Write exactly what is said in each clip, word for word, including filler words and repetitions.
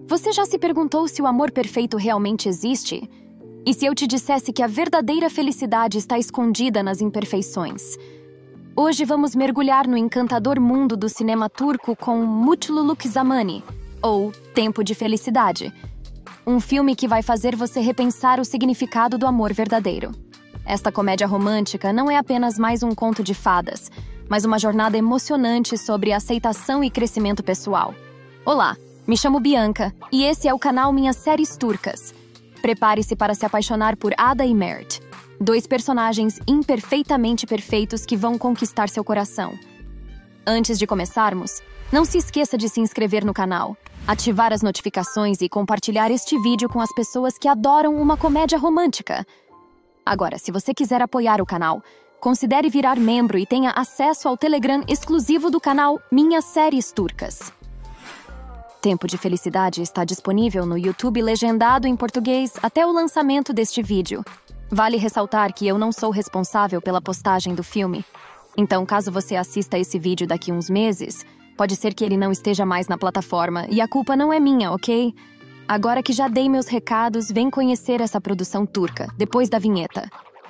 Você já se perguntou se o amor perfeito realmente existe? E se eu te dissesse que a verdadeira felicidade está escondida nas imperfeições? Hoje vamos mergulhar no encantador mundo do cinema turco com Mutluluk Zamani, ou Tempo de Felicidade. Um filme que vai fazer você repensar o significado do amor verdadeiro. Esta comédia romântica não é apenas mais um conto de fadas, mas uma jornada emocionante sobre aceitação e crescimento pessoal. Olá, me chamo Bianca e esse é o canal Minhas Séries Turcas. Prepare-se para se apaixonar por Ada e Mert, dois personagens imperfeitamente perfeitos que vão conquistar seu coração. Antes de começarmos, não se esqueça de se inscrever no canal, ativar as notificações e compartilhar este vídeo com as pessoas que adoram uma comédia romântica. Agora, se você quiser apoiar o canal, considere virar membro e tenha acesso ao Telegram exclusivo do canal Minhas Séries Turcas. Tempo de Felicidade está disponível no YouTube legendado em português até o lançamento deste vídeo. Vale ressaltar que eu não sou responsável pela postagem do filme. Então, caso você assista esse vídeo daqui uns meses, pode ser que ele não esteja mais na plataforma e a culpa não é minha, ok? Agora que já dei meus recados, vem conhecer essa produção turca, depois da vinheta.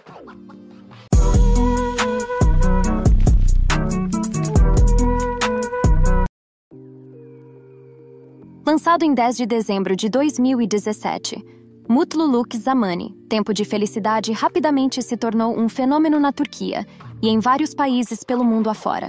Lançado em dez de dezembro de dois mil e dezessete, Mutluluk Zamani, Tempo de Felicidade, rapidamente se tornou um fenômeno na Turquia e em vários países pelo mundo afora.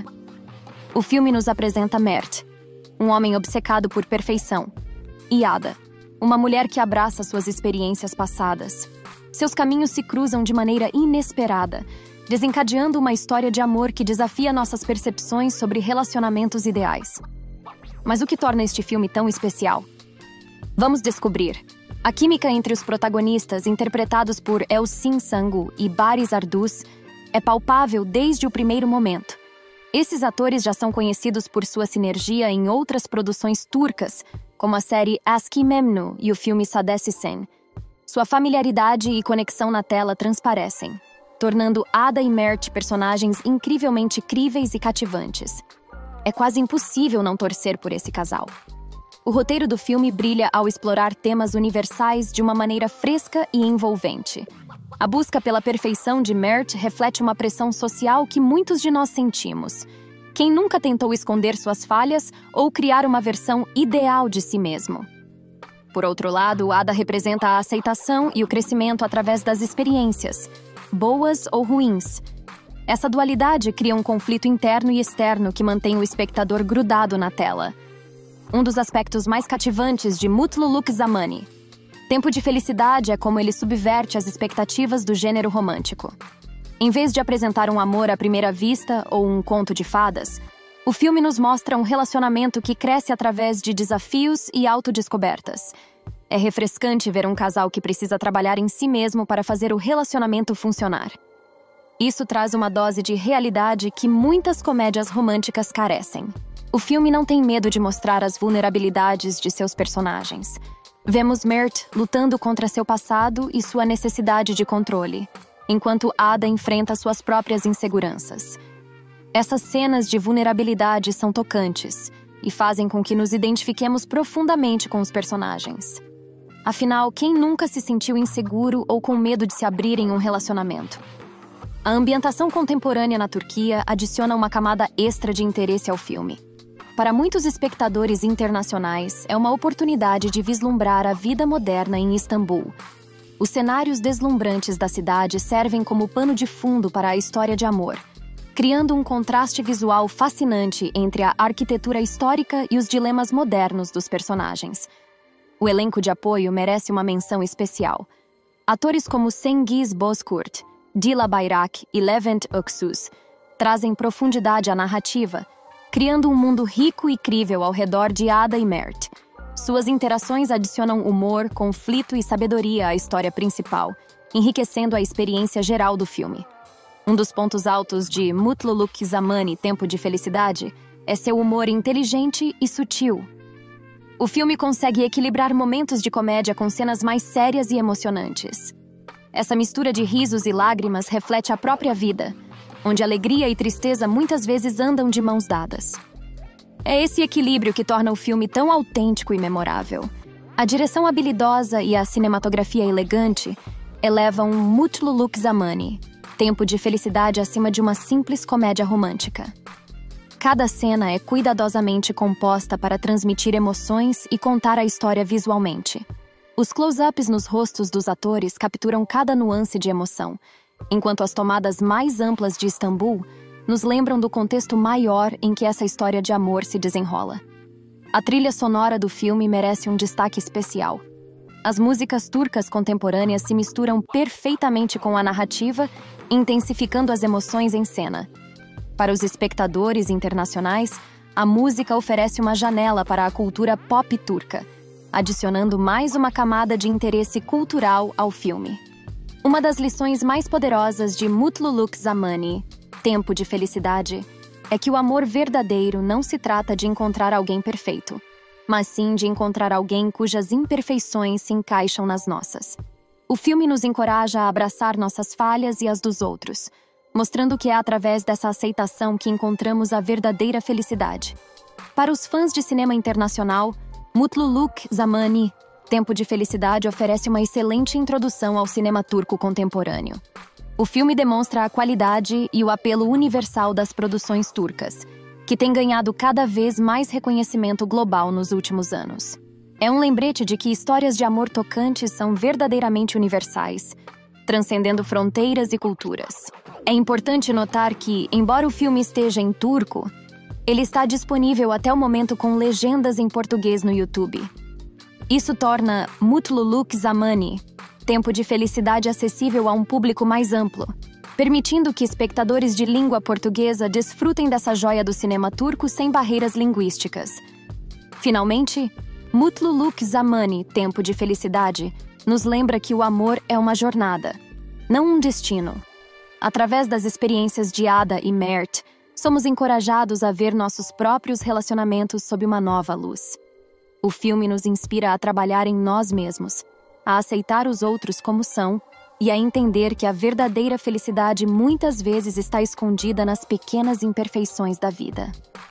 O filme nos apresenta Mert, um homem obcecado por perfeição, e Ada, uma mulher que abraça suas experiências passadas. Seus caminhos se cruzam de maneira inesperada, desencadeando uma história de amor que desafia nossas percepções sobre relacionamentos ideais. Mas o que torna este filme tão especial? Vamos descobrir. A química entre os protagonistas, interpretados por Elçin Sangu e Barış Arduç, é palpável desde o primeiro momento. Esses atores já são conhecidos por sua sinergia em outras produções turcas, como a série Aşk-ı Memnu e o filme Sadece Sen. Sua familiaridade e conexão na tela transparecem, tornando Ada e Mert personagens incrivelmente críveis e cativantes. É quase impossível não torcer por esse casal. O roteiro do filme brilha ao explorar temas universais de uma maneira fresca e envolvente. A busca pela perfeição de Mert reflete uma pressão social que muitos de nós sentimos. Quem nunca tentou esconder suas falhas ou criar uma versão ideal de si mesmo? Por outro lado, Ada representa a aceitação e o crescimento através das experiências, boas ou ruins. Essa dualidade cria um conflito interno e externo que mantém o espectador grudado na tela. Um dos aspectos mais cativantes de Mutluluk Zamani. Tempo de Felicidade é como ele subverte as expectativas do gênero romântico. Em vez de apresentar um amor à primeira vista ou um conto de fadas, o filme nos mostra um relacionamento que cresce através de desafios e autodescobertas. É refrescante ver um casal que precisa trabalhar em si mesmo para fazer o relacionamento funcionar. Isso traz uma dose de realidade que muitas comédias românticas carecem. O filme não tem medo de mostrar as vulnerabilidades de seus personagens. Vemos Mert lutando contra seu passado e sua necessidade de controle, enquanto Ada enfrenta suas próprias inseguranças. Essas cenas de vulnerabilidade são tocantes e fazem com que nos identifiquemos profundamente com os personagens. Afinal, quem nunca se sentiu inseguro ou com medo de se abrir em um relacionamento? A ambientação contemporânea na Turquia adiciona uma camada extra de interesse ao filme. Para muitos espectadores internacionais, é uma oportunidade de vislumbrar a vida moderna em Istambul. Os cenários deslumbrantes da cidade servem como pano de fundo para a história de amor, criando um contraste visual fascinante entre a arquitetura histórica e os dilemas modernos dos personagens. O elenco de apoio merece uma menção especial. Atores como Cengiz Bozkurt, Dila Bayrak e Levent Öksüz trazem profundidade à narrativa, criando um mundo rico e crível ao redor de Ada e Mert. Suas interações adicionam humor, conflito e sabedoria à história principal, enriquecendo a experiência geral do filme. Um dos pontos altos de Mutluluk Zamani, Tempo de Felicidade, é seu humor inteligente e sutil. O filme consegue equilibrar momentos de comédia com cenas mais sérias e emocionantes. Essa mistura de risos e lágrimas reflete a própria vida, onde alegria e tristeza muitas vezes andam de mãos dadas. É esse equilíbrio que torna o filme tão autêntico e memorável. A direção habilidosa e a cinematografia elegante elevam Mutluluk Zamani, tempo de felicidade acima de uma simples comédia romântica. Cada cena é cuidadosamente composta para transmitir emoções e contar a história visualmente. Os close-ups nos rostos dos atores capturam cada nuance de emoção, enquanto as tomadas mais amplas de Istambul nos lembram do contexto maior em que essa história de amor se desenrola. A trilha sonora do filme merece um destaque especial. As músicas turcas contemporâneas se misturam perfeitamente com a narrativa, intensificando as emoções em cena. Para os espectadores internacionais, a música oferece uma janela para a cultura pop turca, adicionando mais uma camada de interesse cultural ao filme. Uma das lições mais poderosas de Mutluluk Zamani, Tempo de Felicidade, é que o amor verdadeiro não se trata de encontrar alguém perfeito, mas sim de encontrar alguém cujas imperfeições se encaixam nas nossas. O filme nos encoraja a abraçar nossas falhas e as dos outros, mostrando que é através dessa aceitação que encontramos a verdadeira felicidade. Para os fãs de cinema internacional, Mutluluk Zamani, Tempo de Felicidade oferece uma excelente introdução ao cinema turco contemporâneo. O filme demonstra a qualidade e o apelo universal das produções turcas, que têm ganhado cada vez mais reconhecimento global nos últimos anos. É um lembrete de que histórias de amor tocantes são verdadeiramente universais, transcendendo fronteiras e culturas. É importante notar que, embora o filme esteja em turco, ele está disponível até o momento com legendas em português no YouTube. Isso torna Mutluluk Zamani, Tempo de Felicidade, acessível a um público mais amplo, permitindo que espectadores de língua portuguesa desfrutem dessa joia do cinema turco sem barreiras linguísticas. Finalmente, Mutluluk Zamani, Tempo de Felicidade, nos lembra que o amor é uma jornada, não um destino. Através das experiências de Ada e Mert, somos encorajados a ver nossos próprios relacionamentos sob uma nova luz. O filme nos inspira a trabalhar em nós mesmos, a aceitar os outros como são e a entender que a verdadeira felicidade muitas vezes está escondida nas pequenas imperfeições da vida.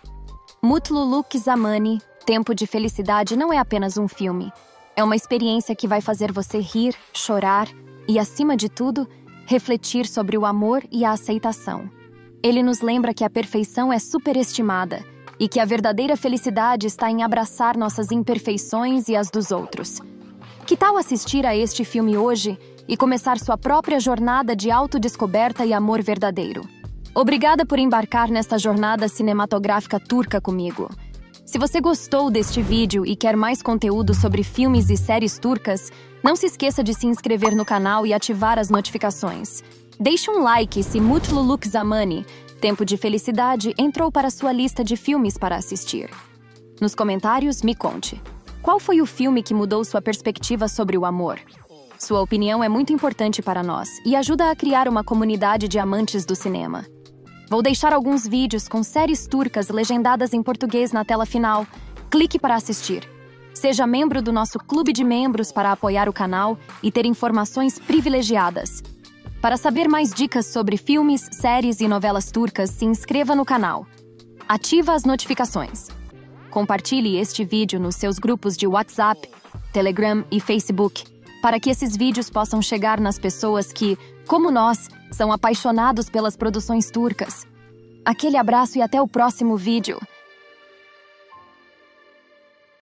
Mutluluk Zamani, Tempo de Felicidade não é apenas um filme. É uma experiência que vai fazer você rir, chorar e, acima de tudo, refletir sobre o amor e a aceitação. Ele nos lembra que a perfeição é superestimada e que a verdadeira felicidade está em abraçar nossas imperfeições e as dos outros. Que tal assistir a este filme hoje e começar sua própria jornada de autodescoberta e amor verdadeiro? Obrigada por embarcar nesta jornada cinematográfica turca comigo. Se você gostou deste vídeo e quer mais conteúdo sobre filmes e séries turcas, não se esqueça de se inscrever no canal e ativar as notificações. Deixe um like se Mutluluk Zamani, Tempo de Felicidade, entrou para sua lista de filmes para assistir. Nos comentários, me conte. Qual foi o filme que mudou sua perspectiva sobre o amor? Sua opinião é muito importante para nós e ajuda a criar uma comunidade de amantes do cinema. Vou deixar alguns vídeos com séries turcas legendadas em português na tela final. Clique para assistir. Seja membro do nosso clube de membros para apoiar o canal e ter informações privilegiadas. Para saber mais dicas sobre filmes, séries e novelas turcas, se inscreva no canal. Ativa as notificações. Compartilhe este vídeo nos seus grupos de WhatsApp, Telegram e Facebook, para que esses vídeos possam chegar nas pessoas que, como nós, são apaixonados pelas produções turcas. Aquele abraço e até o próximo vídeo!